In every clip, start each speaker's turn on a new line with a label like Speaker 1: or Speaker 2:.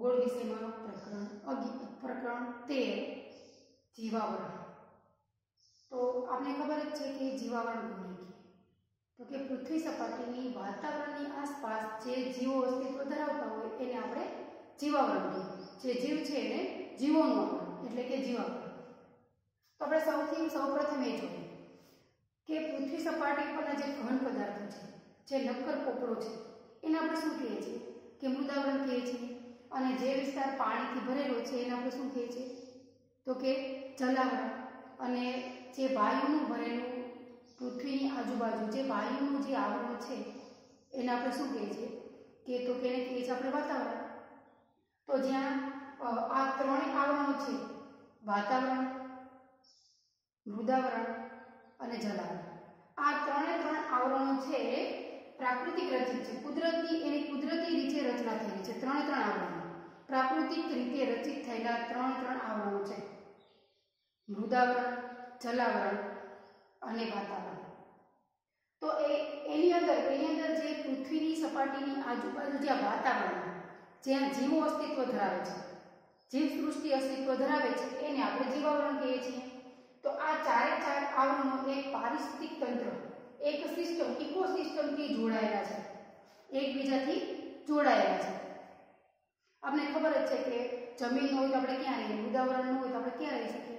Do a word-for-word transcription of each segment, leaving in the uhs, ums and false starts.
Speaker 1: ભૂગોળ વિષયમાં પ્રકરણ અગિયાર પ્રકરણ તેર જીવાવરણ। તો આપને ખબર જ છે કે જીવાવરણ કોને કહેવાય, તો કે પૃથ્વી સપાટીની વાતાવરણની આસપાસ જે જીવો અસ્તિત્વ ધરાવતા હોય એને આપણે જીવાવરણ કહીએ। જે જીવ છે એને જીવોનું આવરણ એટલે કે જીવાવરણ। તો આપણે સૌથી સૌપ્રથમ એ જોઈએ કે પૃથ્વી સપાટી પરના જે ઘન પદાર્થો છે, જે નક્કર પોપડો છે, એને આપણે શું કહીએ છીએ કે મૃદાવરણ કહીએ છીએ। અને જે વિસ્તાર પાણીથી ભરેલો છે એને આપણે શું કહીએ છીએ તો કે જલાવરણ। અને જે વાયુનું ભરેલું પૃથ્વીની આજુબાજુ જે વાયુનું જે આવરણ છે એને આપણે શું કહીએ છીએ કે તો કેને કહીએ છીએ આપણે વાતાવરણ। તો જ્યાં આ ત્રણેય આવરણો છે, વાતાવરણ, મૃદાવરણ અને જલાવરણ, આ ત્રણે ત્રણ આવરણો છે પ્રાકૃતિક રચિત છે, કુદરતી એની કુદરતી રીતે રચના થયેલી છે। ત્રણે ત્રણ આવરણો પ્રાકૃતિક રીતે રચિત થયેલા ત્રણ ત્રણ આવરણો છે, મૃદાવરણ, જલાવરણ અને વાતાવરણ। તો એ એની અંદર એની અંદર જે પૃથ્વીની સપાટીની આજુબાજુ જે વાતાવરણ જ્યાં જીવો અસ્તિત્વ ધરાવે છે, જીવ સૃષ્ટિ અસ્તિત્વ ધરાવે છે એને આપણે જીવાવરણ કહીએ છીએ। તો આ ચારે ચાર આવરણો એક પારિસ્થિતિક તંત્ર, એક સિસ્ટમ ઇકોસિસ્ટમથી જોડાયેલા છે, એકબીજાથી જોડાયેલા છે। આપણે ખબર જ છે કે જમીન હોય તો આપણે ક્યાં રહીએ, મૃદાવરણ હોય તો આપણે ક્યાં રહી શકીએ,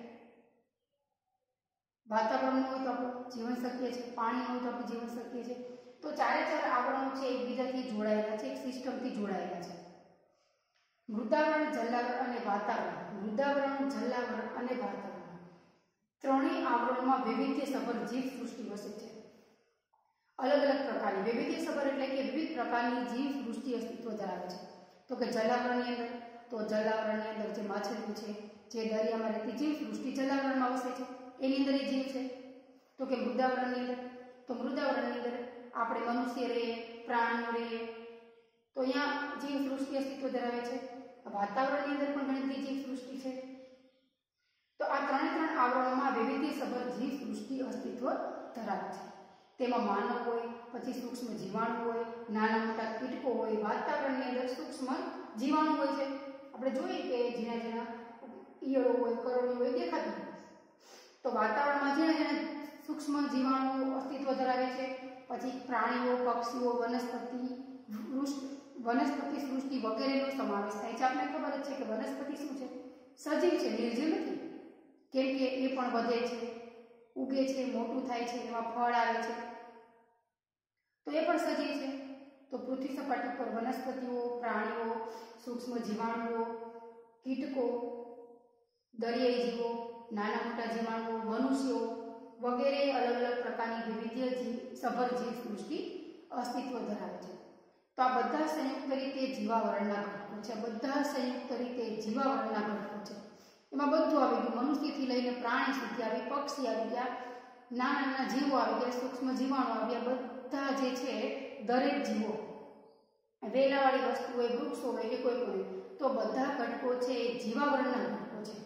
Speaker 1: વાતાવરણ હોય તો આપણું જીવન શક્ય છે, પાણી હોય તો આપણું જીવન શક્ય છે। તો ચારે ચાર આવરણો છે એકબીજાથી જોડાયેલા છે, એક સિસ્ટમથી જોડાયેલા છે। મૃદાવરણ, જલાવરણ અને વાતાવરણ, મૃદાવરણ, જલાવરણ અને વાતાવરણ ત્રણેય આવરણમાં વૈવિધ્યસભર જીવ સૃષ્ટિ વસે છે। અલગ અલગ પ્રકારની વૈવિધ્યસભર એટલે કે વિવિધ પ્રકારની જીવ સૃષ્ટિ અસ્તિત્વ ધરાવે છે। તો કે જલાવરણની અંદર તો જલાવરણની અંદર જે માછલીઓ છે, જે દરિયામાં રહેતી જીવ સૃષ્ટિ જલાવરણમાં વસે છે, એની અંદર એ જીવ છે। તો કે મૃદાવરણની અંદર તો મૃદાવરણની અંદર આપણે મનુષ્ય રહીએ, પ્રાણીઓ રહીએ, તો અહીંયા જીવ સૃષ્ટિ અસ્તિત્વ ધરાવે છે। વાતાવરણની અંદર પણ ઘણી બધી જીવ સૃષ્ટિ છે। તો આ ત્રણે ત્રણ આવરણોમાં વૈવિધ્યસભર જીવ સૃષ્ટિ અસ્તિત્વ ધરાવે છે। તેમાં માનવ હોય, પછી સૂક્ષ્મ જીવાણુ હોય, નાના મોટા કીટકો હોય, વાતાવરણની અંદર સૂક્ષ્મ જીવાણુ હોય છે। આપણે જોઈએ કે ઝીણા ઝીણા ઈયળો હોય, કરોળીઓ હોય દેખાતી હોય, તો વાતાવરણમાં ઝીણા ઝીણા સૂક્ષ્મ જીવાણુ અસ્તિત્વ ધરાવે છે। પછી પ્રાણીઓ, પક્ષીઓ, વનસ્પતિ વનસ્પતિ સૃષ્ટિ વગેરેનો સમાવેશ થાય છે। આપણે ખબર જ છે કે વનસ્પતિ શું છે, સજીવ છે, નિર્જીવ નથી, કેમ કે એ પણ વધે છે, ઉગે છે, મોટું થાય છે, એમાં ફળ આવે છે, તો એ પણ સજીવ છે। તો પૃથ્વી સપાટી પર વનસ્પતિઓ, પ્રાણીઓ, સૂક્ષ્મ જીવાણુઓ, કીટકો, દરિયાઈ જીવો, નાના મોટા જીવાણુઓ, મનુષ્યો વગેરે અલગ અલગ પ્રકારની વિવિધ જીવ સભર જીવ સૃષ્ટિ અસ્તિત્વ ધરાવે છે। તો આ બધા સંયુક્ત રીતે જીવાવરણના ઘટકો છે, બધા સંયુક્ત રીતે જીવાવરણના ઘટકો છે। એમાં બધું આવી ગયું, મનુષ્યથી લઈને પ્રાણી સુધી આવી, પક્ષી આવી ગયા, નાના નાના જીવો આવી ગયા, સૂક્ષ્મ જીવાણુ આવી ગયા, બધા જે છે દરેક જીવો, વેલાવાળી વસ્તુ હોય, વૃક્ષો હોય કે કોઈ પણ, તો બધા ઘટકો છે એ જીવાવરણના ઘટકો છે।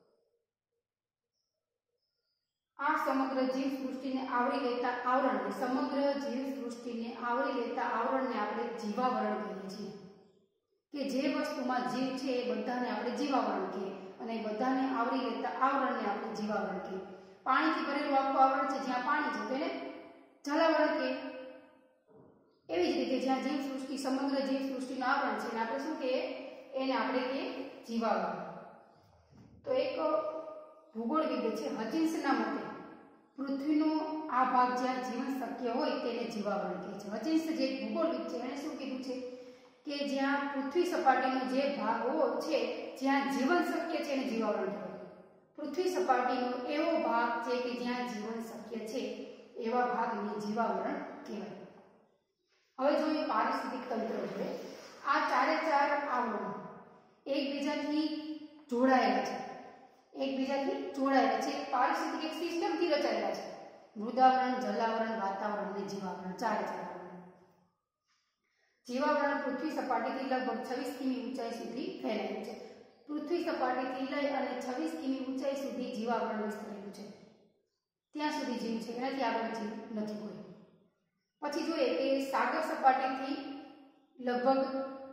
Speaker 1: આ સમગ્ર જીવ સૃષ્ટિને આવરી લેતા આવરણને સમગ્ર જીવ સૃષ્ટિને આવરી લેતા આવરણને આપણે જીવાવરણ કહીએ છીએ। કે જે વસ્તુમાં જીવ છે એ બધાને આપણે જીવાવરણ કહીએ, અને એ બધાને આવરી લેતા આવરણને આપણે જીવાવરણ કહીએ। પાણીથી ભરેલું આખું આવરણ છે, જ્યાં પાણી છે તેને જલાવરણ કહીએ। એવી જ રીતે જ્યાં જીવ સૃષ્ટિ સમગ્ર જીવ સૃષ્ટિનું આવરણ છે એને આપણે શું કહીએ, એને આપણે કહીએ જીવાવરણ। તો એક ભૂગોળવિદ છે હચિન્સના મતે પૃથ્વીનો આ ભાગ જ્યાં જીવન શક્ય હોય તેને જીવાવરણ કહે છે। હચિન્સ જે ભૂગોળવિદ છે એણે શું કીધું છે કે જ્યાં પૃથ્વી સપાટીનો જે ભાગો છે જ્યાં જીવન શક્ય છે એને જીવાવરણ કહેવાય। પૃથ્વી સપાટીનો એવો ભાગ છે કે જ્યાં જીવન શક્ય છે એવા ભાગને જીવાવરણ કહેવાય। હવે જોઈએ પારિસ્થિતિક તંત્ર જોઈએ। આ ચારે ચાર આવરણો એકબીજાથી જોડાયેલા છે, એકબીજાથી જોડાયેલા છે, પારિસ્થિતિક એક સિસ્ટમથી રચાયેલા છે। મૃદાવરણ, જલાવરણ, વાતાવરણ અને જીવાવરણ, ચારે ચાર આવરણ। જીવાવરણ પૃથ્વી સપાટીથી લગભગ છવ્વીસ કિમી ઊંચાઈ સુધી ફેલાયેલું છે। પૃથ્વી સપાટીથી લઈ અને છવ્વીસ કિમી ઊંચાઈ સુધી જીવાવરણ વિસ્તરેલું છે, ત્યાં સુધી જીવ છે, એનાથી આગળ જીવ નથી કોઈ। પછી જોઈએ કે સાગર સપાટીથી લગભગ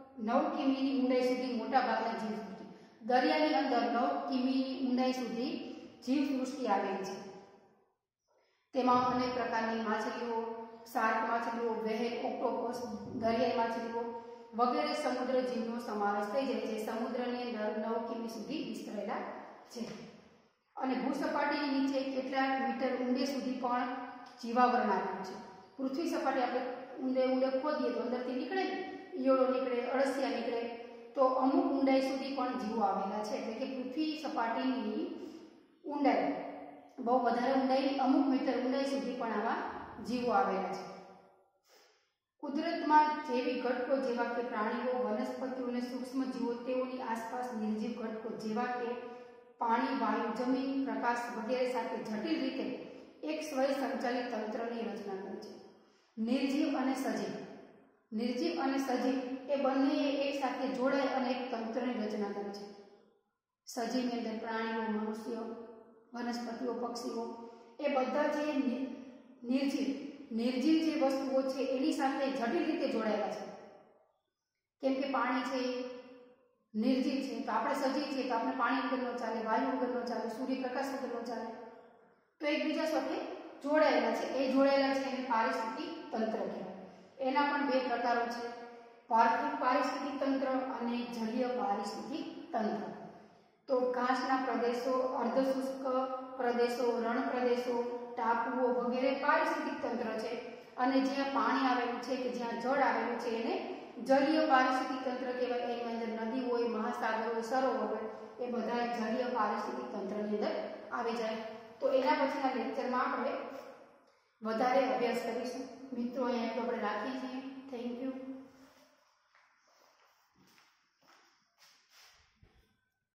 Speaker 1: નવ કિમીની ઊંડાઈ સુધી મોટા ભાગના જીવસૃષ્ટિ, દરિયાની અંદર નવ કિમીની ઊંડાઈ સુધી જીવસૃષ્ટિ આવેલી છે. તેમાં અનેક પ્રકારની માછલીઓ, શાર્ક માછલીઓ, વ્હેલ, ઓક્ટોપસ, દરિયાઈ માછલીઓ વગેરે સમુદ્ર જીવનો સમાવેશ થઈ જાય છે. સમુદ્રની અંદર નવ કિમી સુધી વિસ્તરેલા છે અને ભૂસપાટીની નીચે કેટલાક મીટર ઊંડે સુધી પણ જીવાવરણ આવેલું છે. પૃથ્વી સપાટી આપણે ઊંડે ઊંડે ખોદીએ તો અંદરથી નીકળે, ઈયળો નીકળે, અળસિયા નીકળે, તો અમુક ઊંડાઈ સુધી પણ જીવો આવેલા છે. એટલે કે પૃથ્વી સપાટીની ઊંડાઈ બહુ વધારે ઊંડાઈ, અમુક મીટર ઊંડાઈ સુધી પણ આવા જીવો આવેલા છે. કુદરતમાં જૈવિક ઘટકો જેવા કે પ્રાણીઓ, વનસ્પતિઓ અને સૂક્ષ્મ જીવો તેઓની આસપાસ નિર્જીવ ઘટકો જેવા કે પાણી, વાયુ, જમીન, પ્રકાશ વગેરે સાથે જટિલ રીતે એક સ્વયં સંચાલિત તંત્રની રચના કરે છે. નિર્જીવ અને સજીવ, નિર્જીવ અને સજીવ એ બંને એક સાથે જોડાય અને એક તંત્રની રચના કરે છે. સજીવની અંદર પ્રાણીઓ, મનુષ્યો, વનસ્પતિઓ, પક્ષીઓ એ બધા જે નિર્જીવ નિર્જીવ જે વસ્તુઓ છે એની સાથે જટિલ રીતે જોડાયેલા છે. કેમ કે પાણી છે નિર્જીવ છે, તો આપણે સજીવ છીએ તો આપણે પાણી વગર ન ચાલે, વાયુ વગર ન ચાલે, સૂર્યપ્રકાશ વગર ન ચાલે, તો એકબીજા સાથે જોડાયેલા છે. એ જોડાયેલા છે એને પારિસ્થિતિક તંત્ર કહેવાય. એના પણ બે પ્રકારો છે, પાર્થિવ પારિસ્થિતિક તંત્ર અને જલીય પારિસ્થિતિક તંત્ર. તો ઘાસના પ્રદેશો, અર્ધશુષ્ક પ્રદેશો, રણ પ્રદેશો, ટાપુઓ વગેરે પારિસ્થિતિક તંત્ર છે. અને જ્યાં પાણી આવેલું છે કે જ્યાં જળ આવેલું છે એને જલીય પારિસ્થિતિક તંત્ર કહેવાય. એની અંદર નદી હોય, મહાસાગર હોય, સરોવર હોય, એ બધા જલીય પારિસ્થિતિક તંત્રની અંદર આવી જાય. તો એના પછીના લેક્ચરમાં આપણે વધારે અભ્યાસ કરીશું. મિત્રો અહીંયા આપણે રાખીએ છીએ.